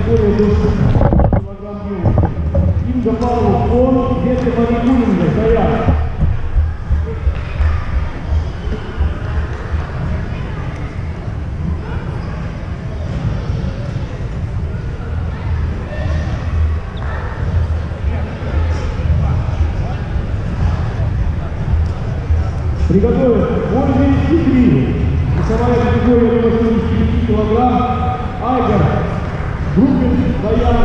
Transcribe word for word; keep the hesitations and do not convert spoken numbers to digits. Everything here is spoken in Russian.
категория до шестидесяти килограмм девушки. Инга Павлов, он, Вета Марикулинга, стоят. Приготовить восемьдесят три. Весовая категория до восьмидесяти пяти килограмм. Айгар Группин, Баян.